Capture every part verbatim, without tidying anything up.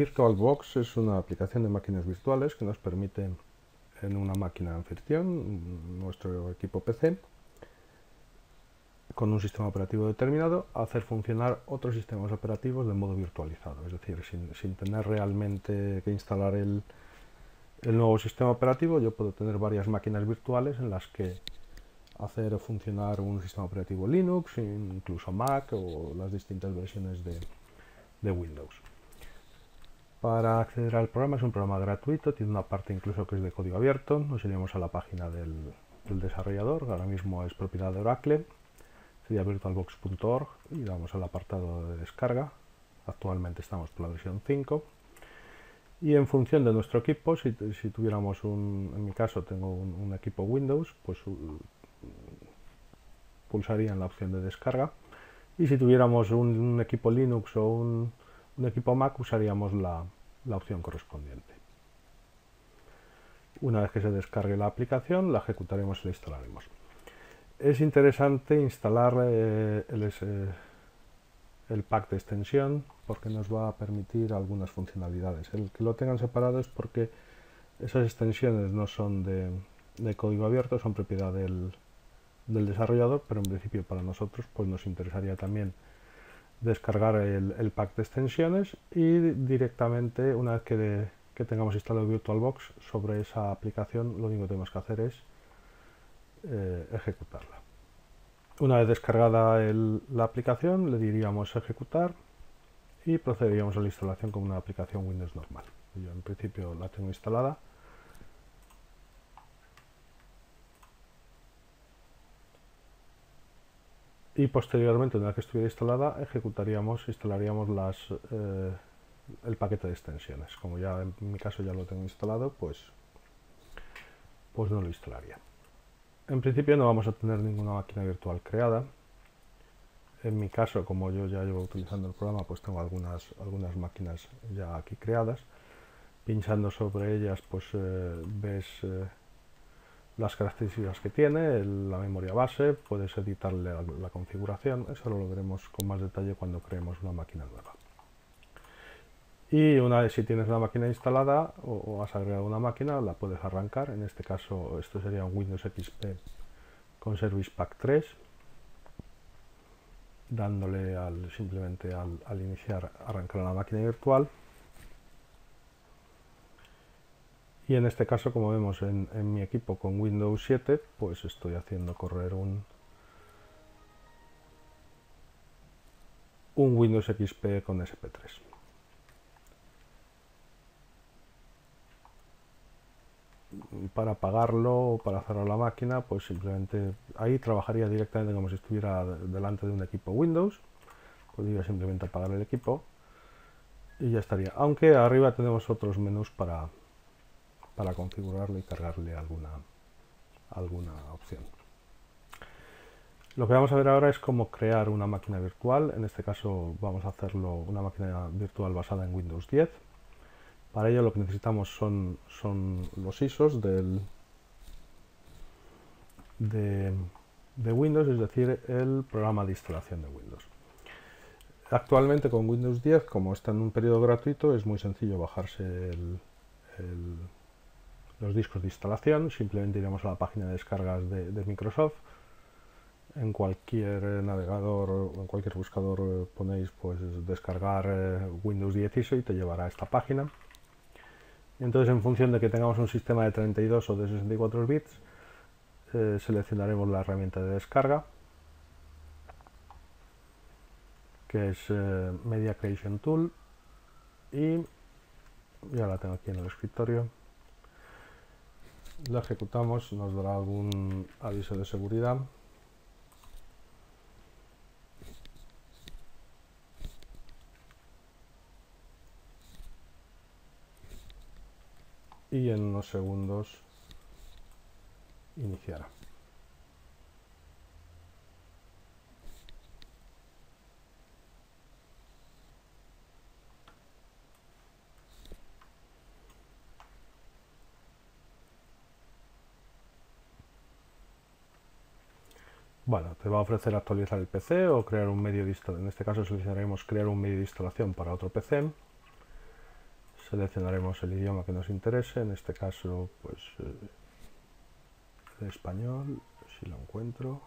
VirtualBox es una aplicación de máquinas virtuales que nos permite en una máquina anfitrión, nuestro equipo P C, con un sistema operativo determinado, hacer funcionar otros sistemas operativos de modo virtualizado, es decir, sin, sin tener realmente que instalar el, el nuevo sistema operativo. Yo puedo tener varias máquinas virtuales en las que hacer funcionar un sistema operativo Linux, incluso Mac o las distintas versiones de, de Windows. Para acceder al programa, es un programa gratuito, tiene una parte incluso que es de código abierto. Nos iríamos a la página del, del desarrollador, que ahora mismo es propiedad de Oracle, sería virtualbox punto org, y damos al apartado de descarga. Actualmente estamos por la versión cinco. Y en función de nuestro equipo, si, si tuviéramos un, en mi caso tengo un, un equipo Windows, pues uh, pulsaría en la opción de descarga. Y si tuviéramos un, un equipo Linux o un, un equipo Mac, usaríamos la, la opción correspondiente. Una vez que se descargue la aplicación, la ejecutaremos y la instalaremos. Es interesante instalar eh, el, eh, el pack de extensión porque nos va a permitir algunas funcionalidades. El que lo tengan separado es porque esas extensiones no son de, de código abierto, son propiedad del, del desarrollador, pero en principio para nosotros pues nos interesaría también descargar el, el pack de extensiones y directamente, una vez que, de, que tengamos instalado VirtualBox, sobre esa aplicación lo único que tenemos que hacer es eh, ejecutarla. Una vez descargada el, la aplicación, le diríamos ejecutar y procederíamos a la instalación como una aplicación Windows normal. Yo en principio la tengo instalada. Y posteriormente, una vez que estuviera instalada, ejecutaríamos, instalaríamos las, eh, el paquete de extensiones. Como ya en mi caso ya lo tengo instalado, pues, pues no lo instalaría. En principio no vamos a tener ninguna máquina virtual creada. En mi caso, como yo ya llevo utilizando el programa, pues tengo algunas, algunas máquinas ya aquí creadas. Pinchando sobre ellas, pues eh, ves eh, las características que tiene, el, la memoria base, puedes editarle la, la configuración. Eso lo veremos con más detalle cuando creemos una máquina nueva. Y una vez si tienes una máquina instalada o, o has agregado una máquina, la puedes arrancar. En este caso, esto sería un Windows X P con Service Pack tres. Dándole al, simplemente al, al iniciar, arrancar la máquina virtual. Y en este caso, como vemos en, en mi equipo con Windows siete, pues estoy haciendo correr un, un Windows X P con S P tres. Para apagarlo o para cerrar la máquina, pues simplemente ahí trabajaría directamente como si estuviera delante de un equipo Windows. Podría simplemente apagar el equipo y ya estaría. Aunque arriba tenemos otros menús para, para configurarlo y cargarle alguna, alguna opción. Lo que vamos a ver ahora es cómo crear una máquina virtual. En este caso vamos a hacerlo una máquina virtual basada en Windows diez. Para ello lo que necesitamos son, son los I S Os del, de, de Windows, es decir, el programa de instalación de Windows. Actualmente con Windows diez, como está en un periodo gratuito, es muy sencillo bajarse el, el, los discos de instalación. Simplemente iremos a la página de descargas de, de Microsoft. En cualquier navegador o en cualquier buscador ponéis pues descargar eh, Windows diez I S O y te llevará a esta página. Entonces, en función de que tengamos un sistema de treinta y dos o de sesenta y cuatro bits, eh, seleccionaremos la herramienta de descarga, que es eh, Media Creation Tool, y ya la tengo aquí en el escritorio. La ejecutamos, nos dará algún aviso de seguridad. Y en unos segundos iniciará. Bueno, te va a ofrecer actualizar el P C o crear un medio de instalación. En este caso seleccionaremos crear un medio de instalación para otro P C. Seleccionaremos el idioma que nos interese, en este caso pues eh, el español, si lo encuentro.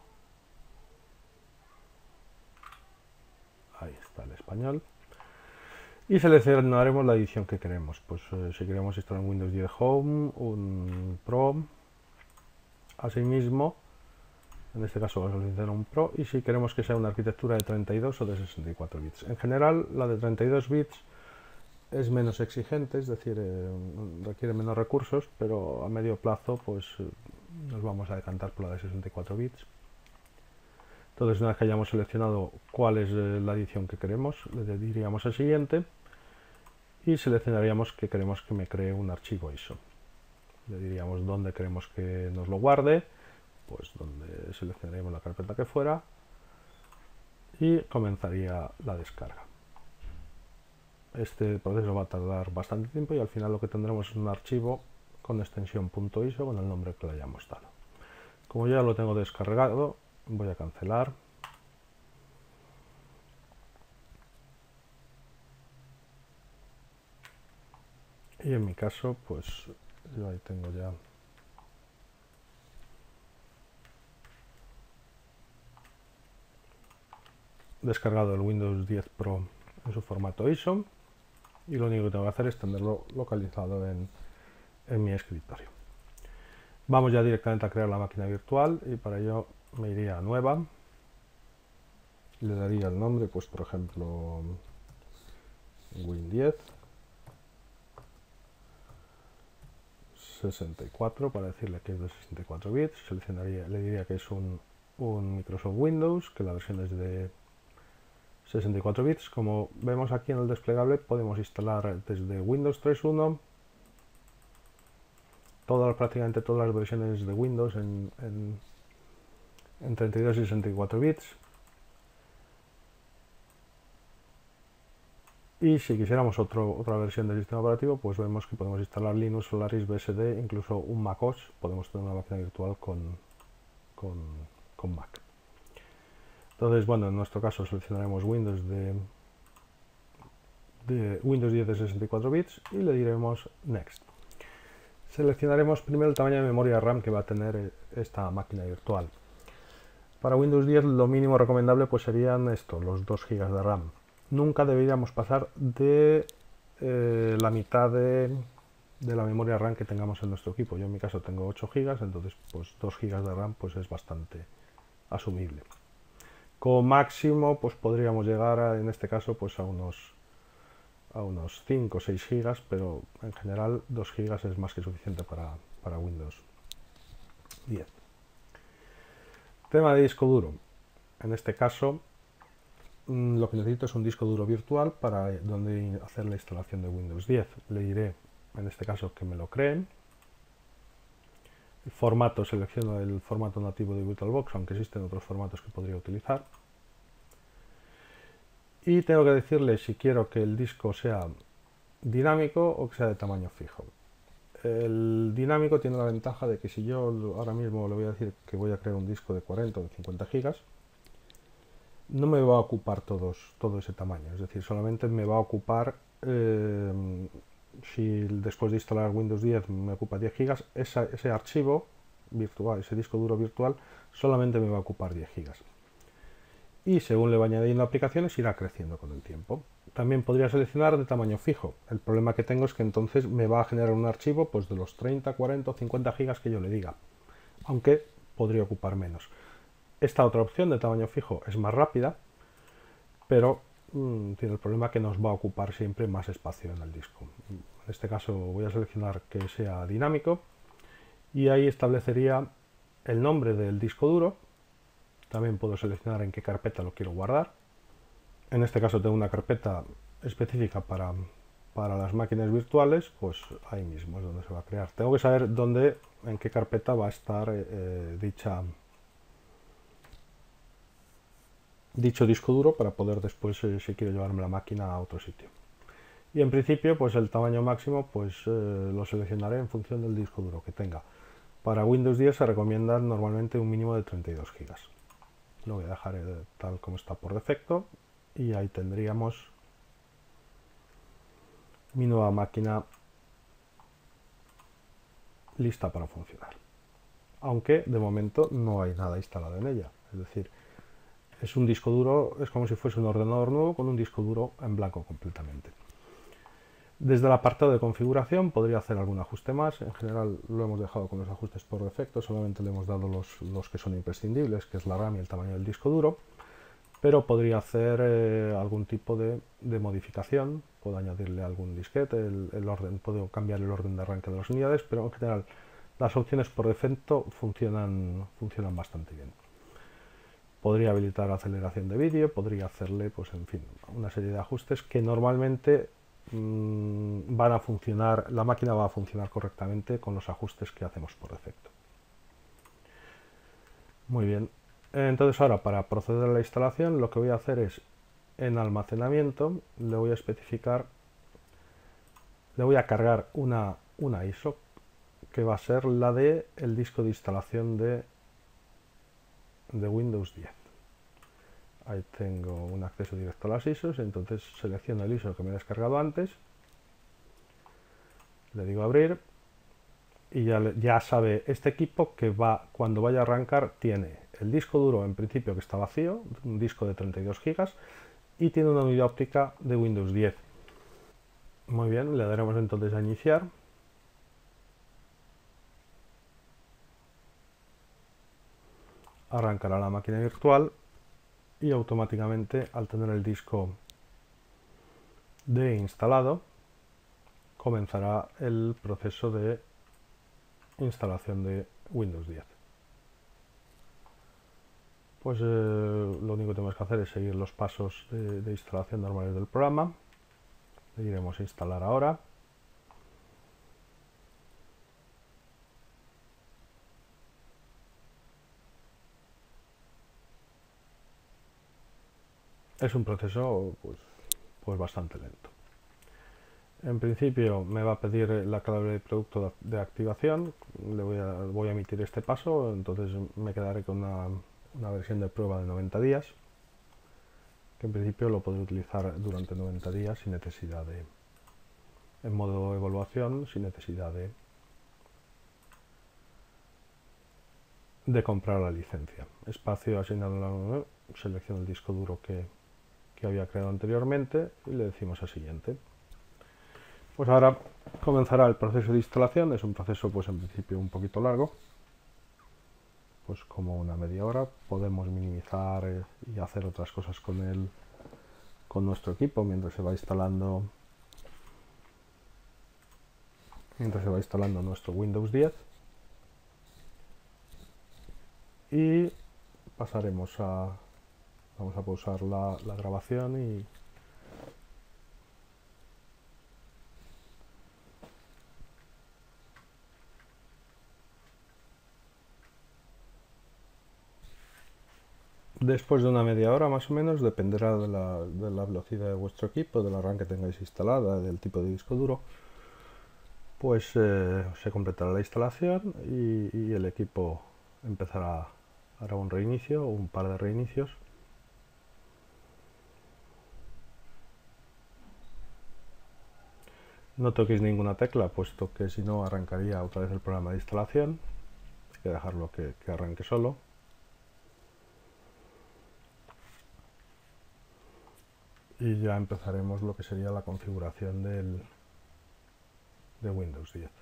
Ahí está el español. Y seleccionaremos la edición que queremos. Pues eh, si queremos instalar un Windows diez Home, un Pro, asimismo, en este caso vamos a seleccionar un Pro, y si queremos que sea una arquitectura de treinta y dos o de sesenta y cuatro bits. En general, la de treinta y dos bits es menos exigente, es decir, eh, requiere menos recursos, pero a medio plazo pues eh, nos vamos a decantar por la de sesenta y cuatro bits. Entonces, una vez que hayamos seleccionado cuál es eh, la edición que queremos, le diríamos al siguiente y seleccionaríamos que queremos que me cree un archivo I S O. Le diríamos dónde queremos que nos lo guarde, pues donde seleccionaríamos la carpeta que fuera y comenzaría la descarga. Este proceso va a tardar bastante tiempo y al final lo que tendremos es un archivo con extensión .iso con el nombre que le hayamos dado. Como ya lo tengo descargado, voy a cancelar. Y en mi caso, pues yo ahí tengo ya descargado el Windows diez Pro en su formato I S O y lo único que tengo que hacer es tenerlo localizado en, en mi escritorio. Vamos ya directamente a crear la máquina virtual y para ello me iría a nueva, le daría el nombre, pues por ejemplo Win diez sesenta y cuatro para decirle que es de sesenta y cuatro bits, seleccionaría, le diría que es un, un Microsoft Windows, que la versión es de sesenta y cuatro bits. Como vemos aquí en el desplegable podemos instalar desde Windows tres punto uno todas, prácticamente todas las versiones de Windows en, en, en treinta y dos y sesenta y cuatro bits. Y si quisiéramos otro, otra versión del sistema operativo, pues vemos que podemos instalar Linux, Solaris, B S D, incluso un MacOS. Podemos tener una máquina virtual con, con, con Mac. Entonces, bueno, en nuestro caso seleccionaremos Windows de, de Windows diez de sesenta y cuatro bits y le diremos Next. Seleccionaremos primero el tamaño de memoria RAM que va a tener esta máquina virtual. Para Windows diez lo mínimo recomendable pues serían esto, los dos gigas de RAM. Nunca deberíamos pasar de eh, la mitad de, de la memoria RAM que tengamos en nuestro equipo. Yo en mi caso tengo ocho gigas, entonces pues dos gigas de RAM pues es bastante asumible. Como máximo pues podríamos llegar a, en este caso pues a unos a unos cinco o seis gigas, pero en general dos gigas es más que suficiente para, para Windows diez. Tema de disco duro. En este caso lo que necesito es un disco duro virtual para donde hacer la instalación de Windows diez. Le diré, en este caso, que me lo creen. El formato, selecciono el formato nativo de VirtualBox, aunque existen otros formatos que podría utilizar. Y tengo que decirle si quiero que el disco sea dinámico o que sea de tamaño fijo. El dinámico tiene la ventaja de que si yo ahora mismo le voy a decir que voy a crear un disco de cuarenta o de cincuenta gigas, no me va a ocupar todos, todo ese tamaño, es decir, solamente me va a ocupar, eh, si después de instalar Windows diez me ocupa diez gigas, esa, ese archivo virtual, ese disco duro virtual, solamente me va a ocupar diez gigas. Y según le va añadiendo aplicaciones, irá creciendo con el tiempo. También podría seleccionar de tamaño fijo. El problema que tengo es que entonces me va a generar un archivo pues, de los treinta, cuarenta o cincuenta gigas que yo le diga, aunque podría ocupar menos. Esta otra opción de tamaño fijo es más rápida, pero mmm, tiene el problema que nos va a ocupar siempre más espacio en el disco. En este caso voy a seleccionar que sea dinámico y ahí establecería el nombre del disco duro. También puedo seleccionar en qué carpeta lo quiero guardar. En este caso tengo una carpeta específica para, para las máquinas virtuales, pues ahí mismo es donde se va a crear. Tengo que saber dónde, en qué carpeta va a estar eh, dicha dicho disco duro para poder después, eh, si quiero llevarme la máquina a otro sitio. Y en principio, pues el tamaño máximo pues eh, lo seleccionaré en función del disco duro que tenga. Para Windows diez se recomienda normalmente un mínimo de treinta y dos gigas. Lo voy a dejar eh, tal como está por defecto y ahí tendríamos mi nueva máquina lista para funcionar. Aunque de momento no hay nada instalado en ella. Es decir, es un disco duro, es como si fuese un ordenador nuevo con un disco duro en blanco completamente. Desde el apartado de configuración podría hacer algún ajuste más. En general lo hemos dejado con los ajustes por defecto, solamente le hemos dado los, los que son imprescindibles, que es la RAM y el tamaño del disco duro. Pero podría hacer eh, algún tipo de, de modificación. Puedo añadirle algún disquete, el, el orden, puedo cambiar el orden de arranque de las unidades, pero en general las opciones por defecto funcionan, funcionan bastante bien. Podría habilitar aceleración de vídeo, podría hacerle, pues en fin, una serie de ajustes que normalmente mmm, van a funcionar, la máquina va a funcionar correctamente con los ajustes que hacemos por defecto. Muy bien, entonces ahora para proceder a la instalación lo que voy a hacer es, en almacenamiento, le voy a especificar, le voy a cargar una, una I S O que va a ser la de el disco de instalación de, de Windows diez. Ahí tengo un acceso directo a las I S Os, entonces selecciono el I S O que me he descargado antes, le digo abrir y ya, ya sabe este equipo que va, cuando vaya a arrancar tiene el disco duro en principio que está vacío, un disco de treinta y dos gigas, y tiene una unidad óptica de Windows diez. Muy bien, le daremos entonces a iniciar. Arrancará la máquina virtual y automáticamente, al tener el disco de instalado, comenzará el proceso de instalación de Windows diez. Pues eh, lo único que tenemos que hacer es seguir los pasos de, de instalación normales del programa. Le diremos a instalar ahora. Es un proceso pues, pues bastante lento. En principio me va a pedir la clave de producto de activación, le voy a, voy a emitir este paso, entonces me quedaré con una, una versión de prueba de noventa días, que en principio lo podré utilizar durante noventa días sin necesidad de, en modo evaluación, sin necesidad de, de comprar la licencia. Espacio asignado a la, selecciono el disco duro que, que había creado anteriormente y le decimos a siguiente. Pues ahora comenzará el proceso de instalación. Es un proceso pues en principio un poquito largo, pues como una media hora. Podemos minimizar eh, y hacer otras cosas con el con nuestro equipo mientras se va instalando mientras se va instalando nuestro Windows diez, y pasaremos a vamos a pausar la, la grabación y después de una media hora más o menos, dependerá de la, de la velocidad de vuestro equipo, de la RAM que tengáis instalada, del tipo de disco duro, pues eh, se completará la instalación y, y el equipo empezará, hará un reinicio o un par de reinicios. No toquéis ninguna tecla, puesto que si no arrancaría otra vez el programa de instalación. Hay que dejarlo que, que arranque solo. Y ya empezaremos lo que sería la configuración del, de Windows diez.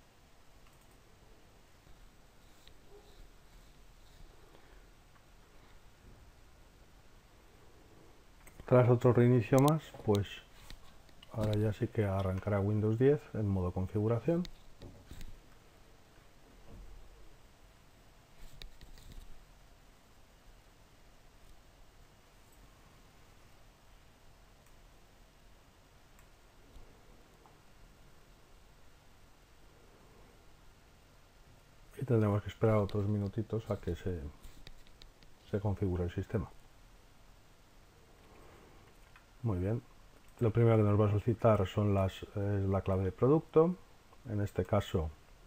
Tras otro reinicio más, pues ahora ya sí que arrancará Windows diez en modo configuración. Y tendremos que esperar otros minutitos a que se, se configure el sistema. Muy bien. Lo primero que nos va a solicitar son las, es la clave de producto. En este caso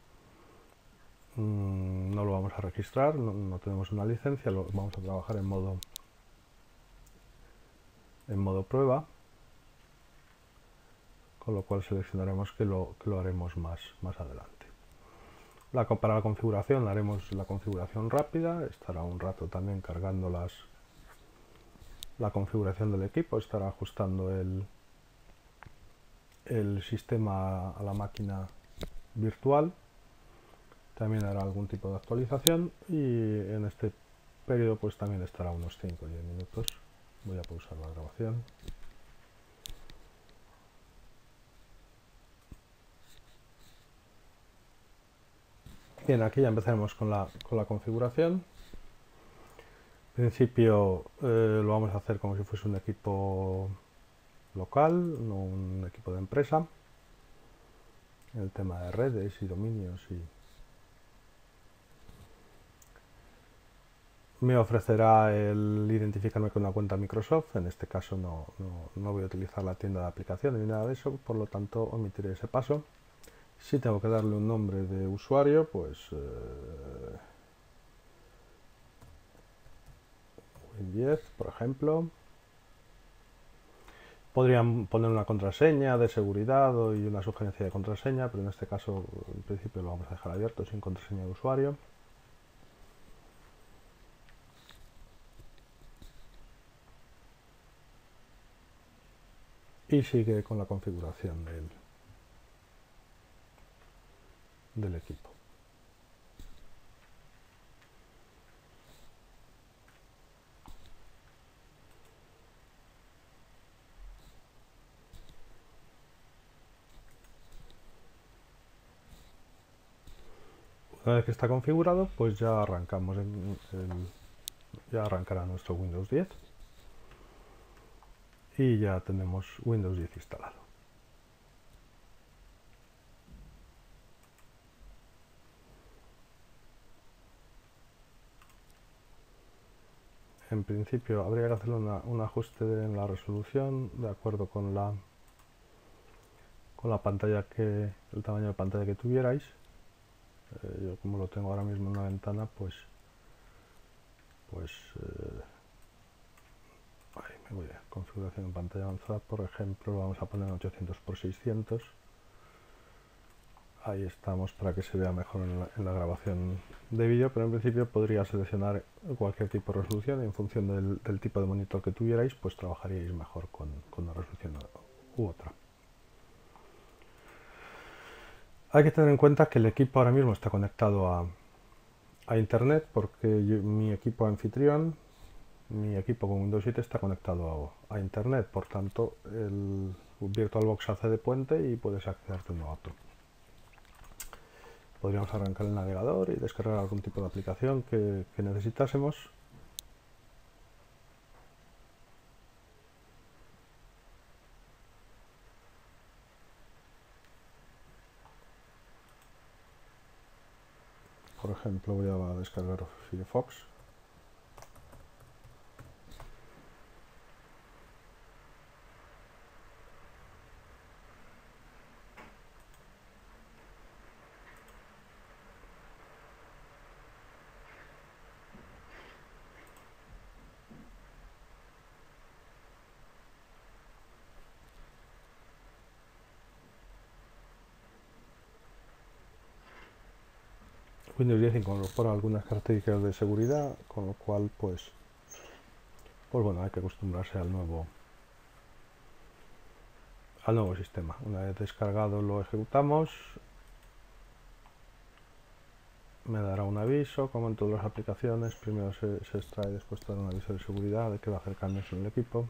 mmm, no lo vamos a registrar, no, no tenemos una licencia, lo vamos a trabajar en modo en modo prueba con lo cual seleccionaremos que lo, que lo haremos más, más adelante. La, para la configuración haremos la configuración rápida, estará un rato también cargando las, la configuración del equipo, estará ajustando el, el sistema a la máquina virtual, también hará algún tipo de actualización y en este periodo pues también estará unos cinco o diez minutos. Voy a pausar la grabación. Bien, aquí ya empezaremos con la, con la configuración. En principio eh, lo vamos a hacer como si fuese un equipo local, no un equipo de empresa. El tema de redes y dominios y me ofrecerá el identificarme con una cuenta Microsoft. En este caso no, no, no voy a utilizar la tienda de aplicaciones ni nada de eso, por lo tanto omitiré ese paso. Si tengo que darle un nombre de usuario, pues eh, Win diez, por ejemplo. Podrían poner una contraseña de seguridad y una sugerencia de contraseña, pero en este caso en principio lo vamos a dejar abierto sin contraseña de usuario. Y sigue con la configuración del, del equipo. Una vez que está configurado, pues ya arrancamos, en, en, ya arrancará nuestro Windows diez y ya tenemos Windows diez instalado. En principio habría que hacer una, un ajuste en la resolución de acuerdo con la con la pantalla que el tamaño de pantalla que tuvierais. Eh, yo como lo tengo ahora mismo en una ventana, pues pues eh, ahí me voy a configuración en pantalla avanzada, por ejemplo, lo vamos a poner en ochocientos por seiscientos. Ahí estamos para que se vea mejor en la, en la grabación de vídeo, pero en principio podría seleccionar cualquier tipo de resolución y en función del, del tipo de monitor que tuvierais, pues trabajaríais mejor con, con una resolución u otra. Hay que tener en cuenta que el equipo ahora mismo está conectado a, a internet porque yo, mi equipo anfitrión, mi equipo con Windows siete está conectado a, a internet, por tanto el VirtualBox hace de puente y puedes acceder de uno a otro. Podríamos arrancar el navegador y descargar algún tipo de aplicación que, que necesitásemos. Por ejemplo, voy a descargar Firefox. Windows diez incorpora algunas características de seguridad, con lo cual pues, pues bueno, hay que acostumbrarse al nuevo, al nuevo sistema. Una vez descargado lo ejecutamos, me dará un aviso, como en todas las aplicaciones, primero se, se extrae, después te da un aviso de seguridad de que va a hacer cambios en el equipo.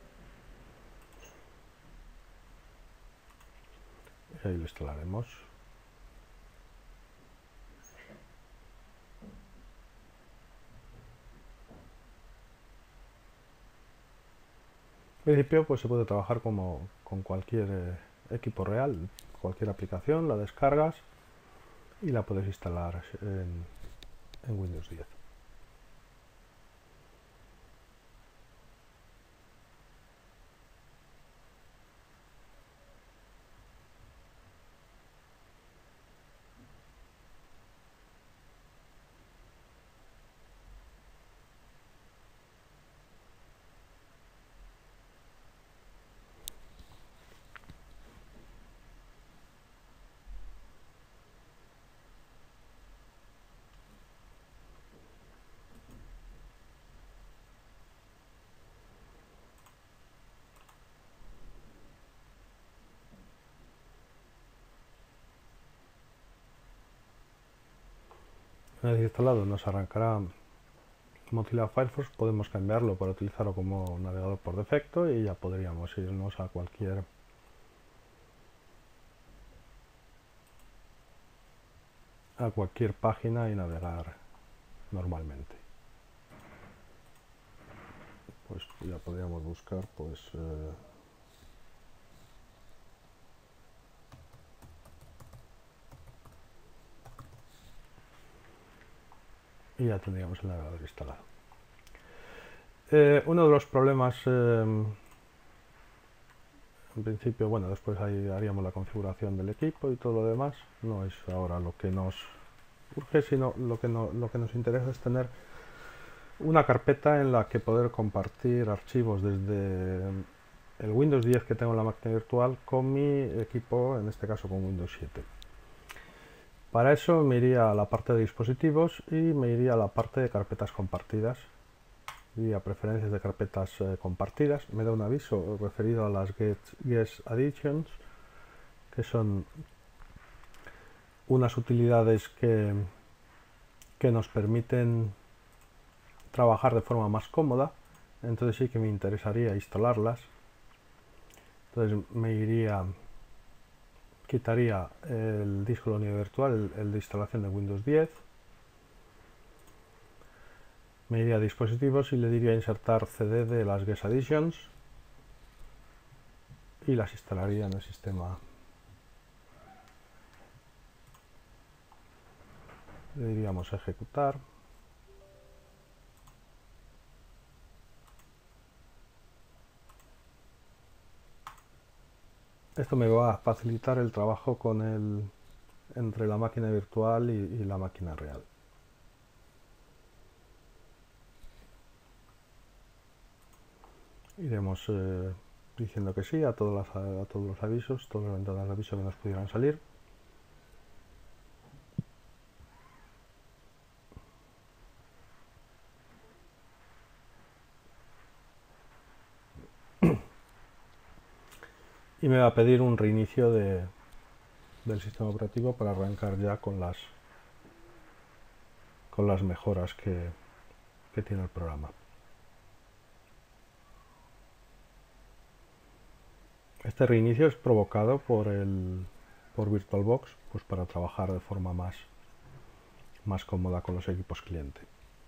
Y ahí lo instalaremos. En principio pues se puede trabajar como con cualquier eh, equipo real, cualquier aplicación, la descargas y la puedes instalar en, en Windows diez. Una vez instalado nos arrancará Mozilla Firefox, podemos cambiarlo para utilizarlo como navegador por defecto y ya podríamos irnos a cualquier a cualquier página y navegar normalmente. Pues ya podríamos buscar pues eh, y ya tendríamos el navegador instalado. Eh, uno de los problemas, eh, en principio, bueno, después ahí haríamos la configuración del equipo y todo lo demás, no es ahora lo que nos urge, sino lo que, no, lo que nos interesa es tener una carpeta en la que poder compartir archivos desde el Windows diez que tengo en la máquina virtual con mi equipo, en este caso con Windows siete. Para eso me iría a la parte de dispositivos y me iría a la parte de carpetas compartidas y a preferencias de carpetas eh, compartidas. Me da un aviso referido a las Get, Guest Additions, que son unas utilidades que, que nos permiten trabajar de forma más cómoda. Entonces sí que me interesaría instalarlas. Entonces me iría, quitaría el disco de la unidad virtual, el, el de instalación de Windows diez. Me iría a dispositivos y le diría insertar C D de las Guest Additions y las instalaría en el sistema. Le diríamos ejecutar. Esto me va a facilitar el trabajo con el, entre la máquina virtual y, y la máquina real. Iremos eh, diciendo que sí a, todas las, a todos los avisos, todas las ventanas de aviso que nos pudieran salir. Y me va a pedir un reinicio de, del sistema operativo para arrancar ya con las, con las mejoras que, que tiene el programa. Este reinicio es provocado por, el, por VirtualBox, pues para trabajar de forma más, más cómoda con los equipos cliente.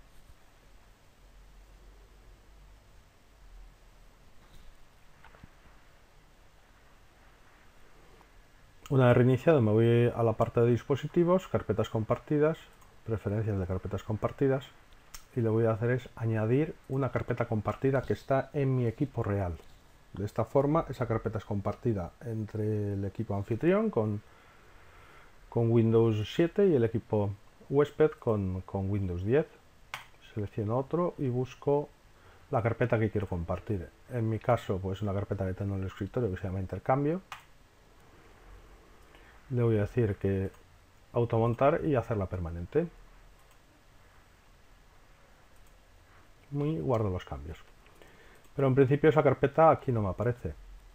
Una vez reiniciado me voy a la parte de dispositivos, carpetas compartidas, preferencias de carpetas compartidas, y lo que voy a hacer es añadir una carpeta compartida que está en mi equipo real. De esta forma esa carpeta es compartida entre el equipo anfitrión con, con Windows siete y el equipo huésped con, con Windows diez. Selecciono otro y busco la carpeta que quiero compartir. En mi caso, pues una carpeta que tengo en el escritorio que se llama intercambio. Le voy a decir que automontar y hacerla permanente. Y guardo los cambios. Pero en principio esa carpeta aquí no me aparece.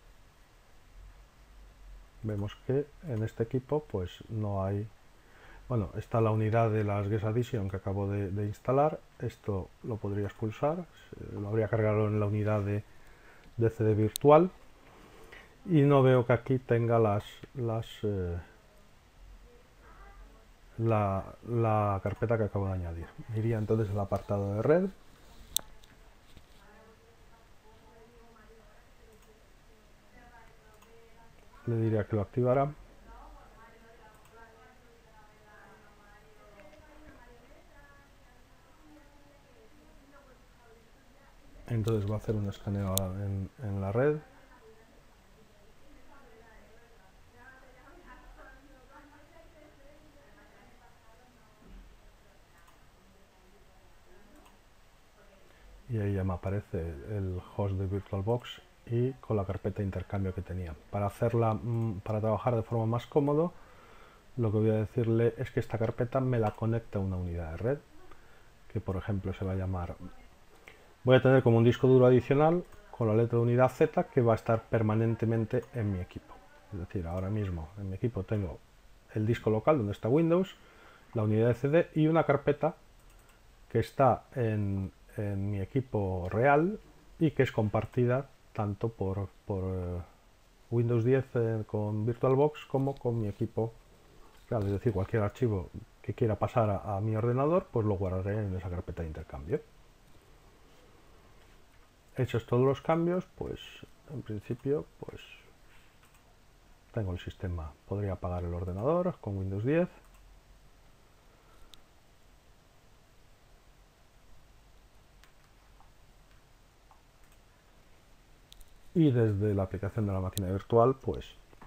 Vemos que en este equipo pues no hay... Bueno, está la unidad de las Guest Addition que acabo de, de instalar. Esto lo podría expulsar. Lo habría cargado en la unidad de, de C D virtual. Y no veo que aquí tenga las... las eh, La, la carpeta que acabo de añadir. Iría entonces al apartado de red. Le diría que lo activará. Entonces va a hacer un escaneo en, en la red. Y ahí ya me aparece el host de VirtualBox y con la carpeta de intercambio que tenía. Para hacerla, para trabajar de forma más cómodo, lo que voy a decirle es que esta carpeta me la conecta a una unidad de red, que por ejemplo se va a llamar... Voy a tener como un disco duro adicional con la letra de unidad Z que va a estar permanentemente en mi equipo. Es decir, ahora mismo en mi equipo tengo el disco local donde está Windows la unidad de C D y una carpeta que está en, en mi equipo real y que es compartida tanto por, por eh, Windows diez eh, con VirtualBox como con mi equipo real. Es decir, cualquier archivo que quiera pasar a, a mi ordenador, pues lo guardaré en esa carpeta de intercambio. Hechos todos los cambios, pues en principio pues tengo el sistema. Podría apagar el ordenador con Windows diez. Y desde la aplicación de la máquina virtual, pues,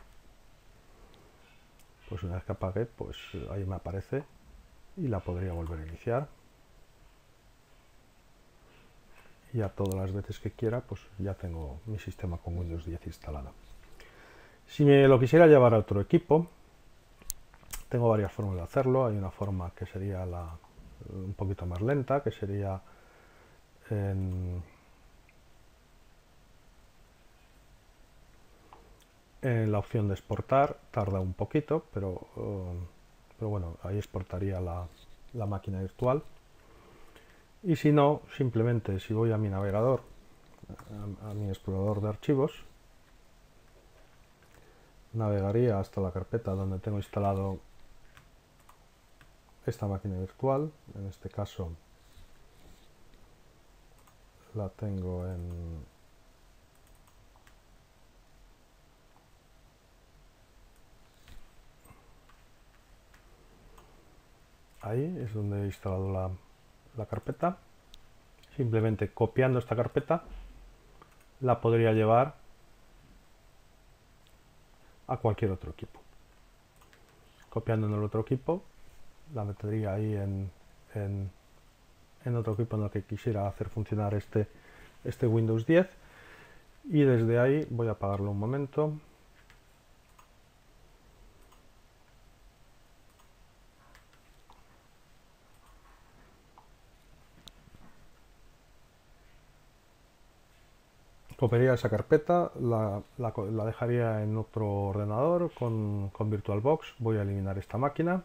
pues una vez que apague, pues ahí me aparece y la podría volver a iniciar. Y a todas las veces que quiera, pues ya tengo mi sistema con Windows diez instalado. Si me lo quisiera llevar a otro equipo, tengo varias formas de hacerlo. Hay una forma que sería la, un poquito más lenta, que sería en, en la opción de exportar. Tarda un poquito, pero, uh, pero bueno, ahí exportaría la, la máquina virtual. Y si no, simplemente si voy a mi navegador, a, a mi explorador de archivos, navegaría hasta la carpeta donde tengo instalado esta máquina virtual. En este caso la tengo en ahí, es donde he instalado la, la carpeta. Simplemente copiando esta carpeta la podría llevar a cualquier otro equipo. Copiando en el otro equipo la metería ahí en, en, en otro equipo en el que quisiera hacer funcionar este, este Windows diez, y desde ahí voy a apagarlo un momento. Copiaría esa carpeta, la, la, la dejaría en otro ordenador con, con VirtualBox. Voy a eliminar esta máquina,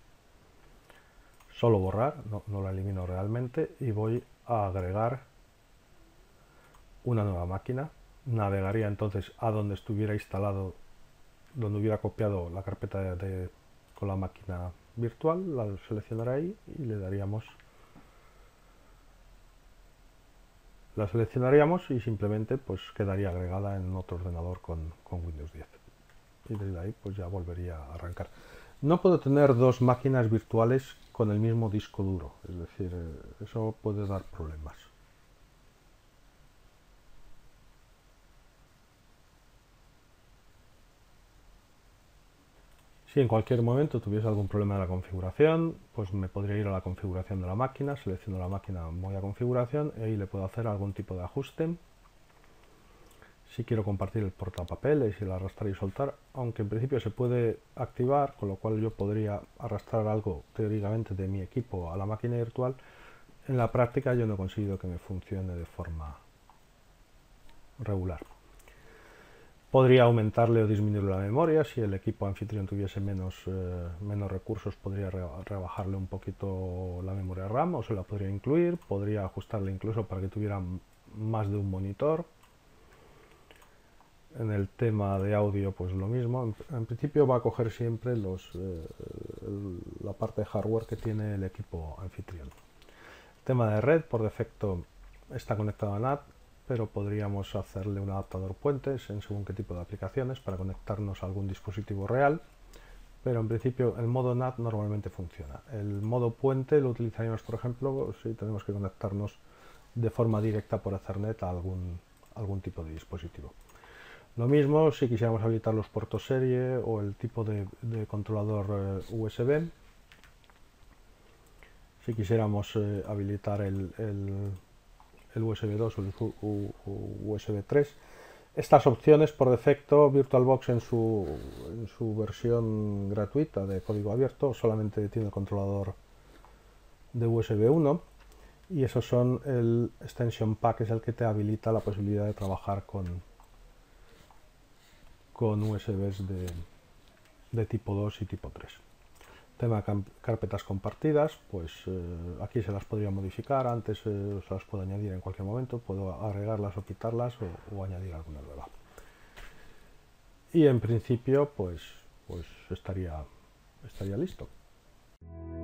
solo borrar, no, no la elimino realmente, y voy a agregar una nueva máquina. Navegaría entonces a donde estuviera instalado, donde hubiera copiado la carpeta de, de, con la máquina virtual, la seleccionaré ahí y le daríamos, la seleccionaríamos y simplemente pues quedaría agregada en otro ordenador con, con Windows diez. Y desde ahí pues ya volvería a arrancar. No puedo tener dos máquinas virtuales con el mismo disco duro, es decir, eso puede dar problemas. Si en cualquier momento tuviese algún problema de la configuración, pues me podría ir a la configuración de la máquina, selecciono la máquina, voy a configuración y ahí le puedo hacer algún tipo de ajuste. Si quiero compartir el portapapeles y el arrastrar y soltar, aunque en principio se puede activar, con lo cual yo podría arrastrar algo teóricamente de mi equipo a la máquina virtual, en la práctica yo no he conseguido que me funcione de forma regular. Podría aumentarle o disminuirle la memoria. Si el equipo anfitrión tuviese menos, eh, menos recursos, podría rebajarle un poquito la memoria RAM o se la podría incluir. Podría ajustarle incluso para que tuviera más de un monitor. En el tema de audio, pues lo mismo. En, en principio va a coger siempre los, eh, el, la parte de hardware que tiene el equipo anfitrión. El tema de red, por defecto, está conectado a N A T, pero podríamos hacerle un adaptador puentes en según qué tipo de aplicaciones para conectarnos a algún dispositivo real, pero en principio el modo N A T normalmente funciona. El modo puente lo utilizaríamos, por ejemplo, si tenemos que conectarnos de forma directa por Ethernet a algún, algún tipo de dispositivo. Lo mismo si quisiéramos habilitar los puertos serie o el tipo de, de controlador eh, U S B. Si quisiéramos eh, habilitar el, el el U S B dos o el U S B tres. Estas opciones por defecto VirtualBox en su, en su versión gratuita de código abierto solamente tiene el controlador de U S B uno, y esos son el Extension Pack, es el que te habilita la posibilidad de trabajar con, con U S Bs de, de tipo dos y tipo tres. Tema carpetas compartidas, pues eh, aquí se las podría modificar, antes eh, se las puedo añadir en cualquier momento, puedo agregarlas o quitarlas o, o añadir alguna nueva. Y en principio pues, pues estaría, estaría listo.